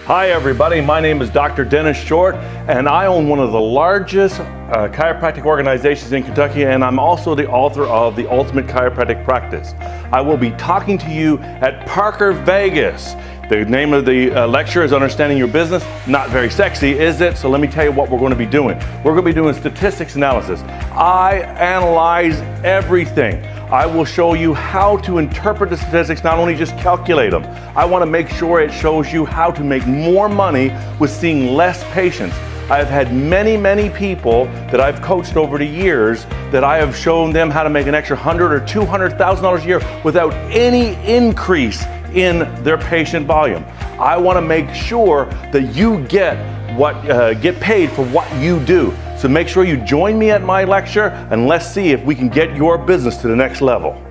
Hi everybody, my name is Dr. Dennis Short and I own one of the largest chiropractic organizations in Kentucky, and I'm also the author of The Ultimate Chiropractic Practice. I will be talking to you at Parker, Vegas. The name of the lecture is Understanding Your Business. Not very sexy, is it? So let me tell you what we're going to be doing. We're going to be doing statistics analysis. I analyze everything. I will show you how to interpret the statistics, not only just calculate them. I want to make sure it shows you how to make more money with seeing less patients. I've had many people that I've coached over the years that I have shown them how to make an extra $100,000 or $200,000 a year without any increase in their patient volume. I want to make sure that you get paid for what you do. So make sure you join me at my lecture and let's see if we can get your business to the next level.